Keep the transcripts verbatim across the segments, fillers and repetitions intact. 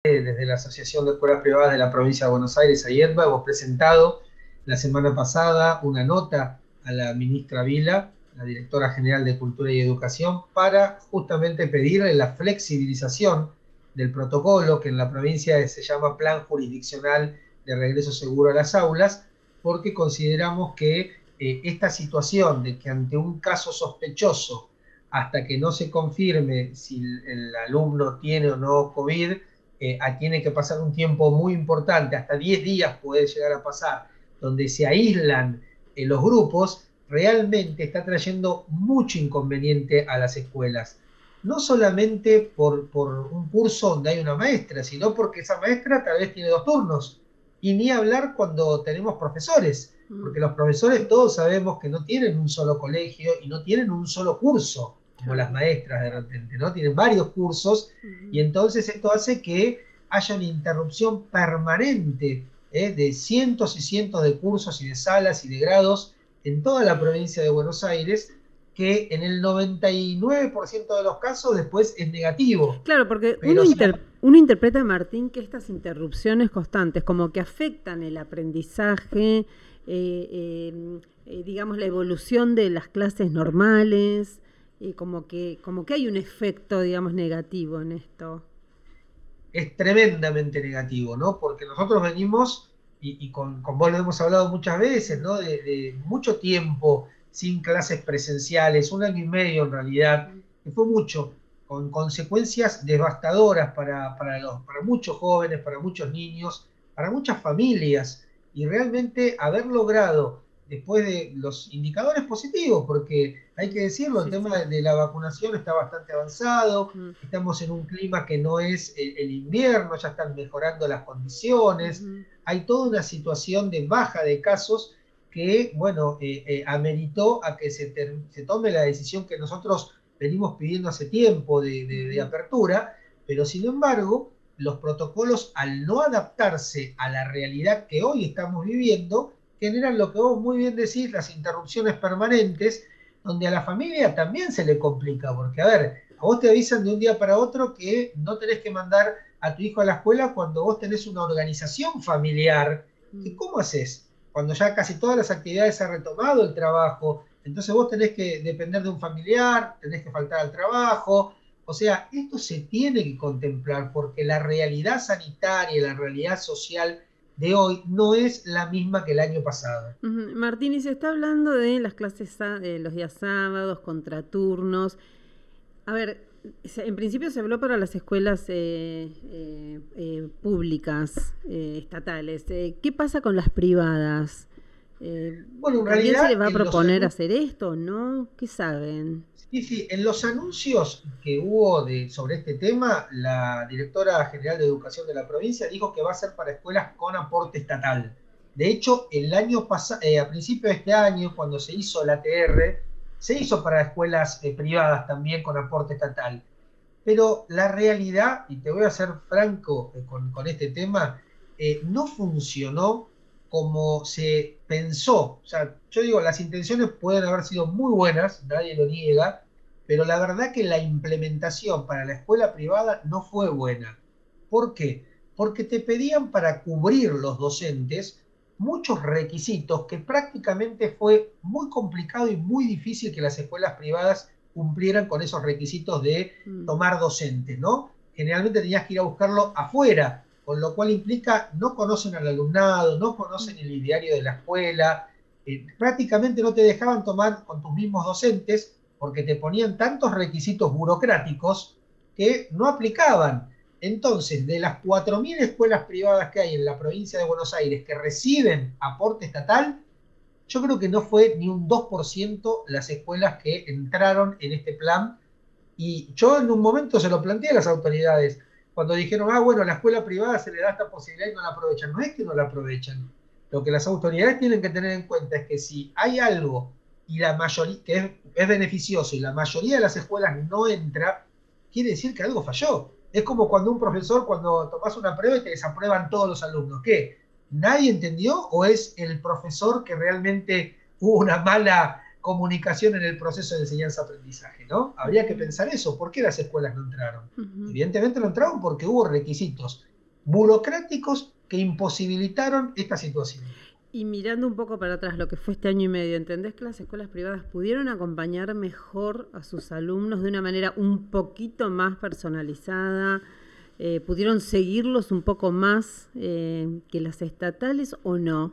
desde la Asociación de Escuelas Privadas de la Provincia de Buenos Aires, AIEDBA, hemos presentado la semana pasada una nota a la ministra Vila, la directora general de Cultura y Educación, para justamente pedirle la flexibilización del protocolo que en la provincia se llama Plan Jurisdiccional de Regreso Seguro a las Aulas, porque consideramos que eh, esta situación de que ante un caso sospechoso, hasta que no se confirme si el, el alumno tiene o no COVID, eh, tiene que pasar un tiempo muy importante, hasta diez días puede llegar a pasar, donde se aíslan eh, los grupos, realmente está trayendo mucho inconveniente a las escuelas. No solamente por, por un curso donde hay una maestra, sino porque esa maestra tal vez tiene dos turnos. Y ni hablar cuando tenemos profesores, porque los profesores todos sabemos que no tienen un solo colegio y no tienen un solo curso, como las maestras de repente, ¿no? Tienen varios cursos, uh-huh. Y entonces esto hace que haya una interrupción permanente ¿eh? de cientos y cientos de cursos y de salas y de grados en toda la provincia de Buenos Aires, que en el noventa y nueve por ciento de los casos después es negativo. Claro, porque uno, inter, si... uno interpreta, Martín, que estas interrupciones constantes como que afectan el aprendizaje, eh, eh, eh, digamos, la evolución de las clases normales, y como que, como que hay un efecto, digamos, negativo en esto. Es tremendamente negativo, ¿no? Porque nosotros venimos, y, y con, con vos lo hemos hablado muchas veces, ¿no? De, de mucho tiempo sin clases presenciales, un año y medio en realidad, que fue mucho, con consecuencias devastadoras para, para, los, para muchos jóvenes, para muchos niños, para muchas familias, y realmente haber logrado, después de los indicadores positivos, porque hay que decirlo, sí, el tema sí. de la vacunación está bastante avanzado, mm. estamos en un clima que no es el, el invierno, ya están mejorando las condiciones, mm. hay toda una situación de baja de casos que, bueno, eh, eh, ameritó a que se, ter, se tome la decisión que nosotros venimos pidiendo hace tiempo de, de, de apertura, pero sin embargo, los protocolos, al no adaptarse a la realidad que hoy estamos viviendo, generan lo que vos muy bien decís, las interrupciones permanentes, donde a la familia también se le complica, porque a ver, a vos te avisan de un día para otro que no tenés que mandar a tu hijo a la escuela cuando vos tenés una organización familiar, que ¿cómo haces? Cuando ya casi todas las actividades se ha retomado el trabajo, entonces vos tenés que depender de un familiar, tenés que faltar al trabajo, o sea, esto se tiene que contemplar porque la realidad sanitaria, la realidad social de hoy no es la misma que el año pasado. Uh-huh. Martín, y se está hablando de las clases de los días sábados, contraturnos. A ver, en principio se habló para las escuelas eh, eh, eh, públicas, eh, estatales. Eh, ¿Qué pasa con las privadas? Eh, bueno, en ¿También realidad, se les va a proponer los... hacer esto, no? ¿Qué saben? Sí, sí, en los anuncios que hubo de, sobre este tema, la directora general de Educación de la provincia dijo que va a ser para escuelas con aporte estatal. De hecho, el año pasado, eh, a principios de este año, cuando se hizo la T R, se hizo para escuelas eh, privadas también con aporte estatal. Pero la realidad, y te voy a ser franco eh, con, con este tema, eh, no funcionó como se pensó. O sea, yo digo, las intenciones pueden haber sido muy buenas, nadie lo niega, pero la verdad que la implementación para la escuela privada no fue buena. ¿Por qué? Porque te pedían para cubrir los docentes muchos requisitos que prácticamente fue muy complicado y muy difícil que las escuelas privadas cumplieran con esos requisitos de tomar docentes, ¿no? Generalmente tenías que ir a buscarlo afuera, con lo cual implica no conocen al alumnado, no conocen el ideario de la escuela, eh, prácticamente no te dejaban tomar con tus mismos docentes porque te ponían tantos requisitos burocráticos que no aplicaban. Entonces, de las cuatro mil escuelas privadas que hay en la provincia de Buenos Aires que reciben aporte estatal, yo creo que no fue ni un dos por ciento las escuelas que entraron en este plan. Y yo en un momento se lo planteé a las autoridades, cuando dijeron, ah, bueno, a la escuela privada se le da esta posibilidad y no la aprovechan. No es que no la aprovechan. Lo que las autoridades tienen que tener en cuenta es que si hay algo y la mayoría, que es, es beneficioso y la mayoría de las escuelas no entra, quiere decir que algo falló. Es como cuando un profesor, cuando tomás una prueba y te desaprueban todos los alumnos. ¿Qué? ¿Nadie entendió o es el profesor que realmente hubo una mala comunicación en el proceso de enseñanza-aprendizaje, ¿no? Habría que pensar eso. ¿Por qué las escuelas no entraron? Uh-huh. Evidentemente no entraron porque hubo requisitos burocráticos que imposibilitaron esta situación. Y mirando un poco para atrás lo que fue este año y medio, ¿entendés que las escuelas privadas pudieron acompañar mejor a sus alumnos de una manera un poquito más personalizada? Eh, ¿Pudieron seguirlos un poco más eh, que las estatales o no?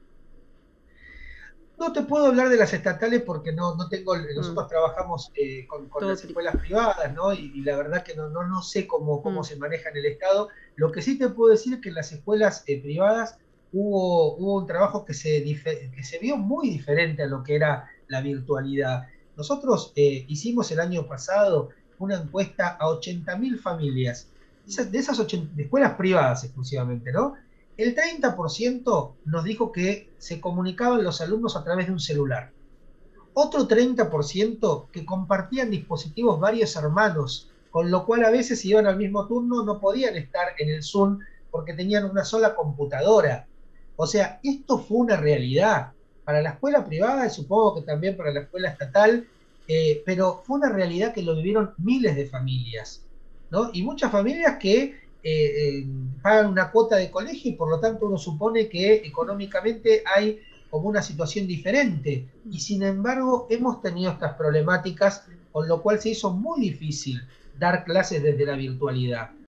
No te puedo hablar de las estatales porque no, no tengo, Mm, nosotros trabajamos eh, con, con todo las pri- escuelas privadas, ¿no? Y, y la verdad que no, no, no sé cómo, cómo mm, se maneja en el Estado. Lo que sí te puedo decir es que en las escuelas eh, privadas hubo, hubo un trabajo que se, dife- que se vio muy diferente a lo que era la virtualidad. Nosotros eh, hicimos el año pasado una encuesta a ochenta mil familias, esas- de esas ochenta, de escuelas privadas exclusivamente, ¿no? El treinta por ciento nos dijo que se comunicaban los alumnos a través de un celular. Otro treinta por ciento que compartían dispositivos varios hermanos, con lo cual a veces si iban al mismo turno no podían estar en el Zoom porque tenían una sola computadora. O sea, esto fue una realidad para la escuela privada y supongo que también para la escuela estatal, eh, pero fue una realidad que lo vivieron miles de familias, ¿no? Y muchas familias que eh, eh, pagan una cuota de colegio y por lo tanto uno supone que económicamente hay como una situación diferente. Y sin embargo, hemos tenido estas problemáticas, con lo cual se hizo muy difícil dar clases desde la virtualidad.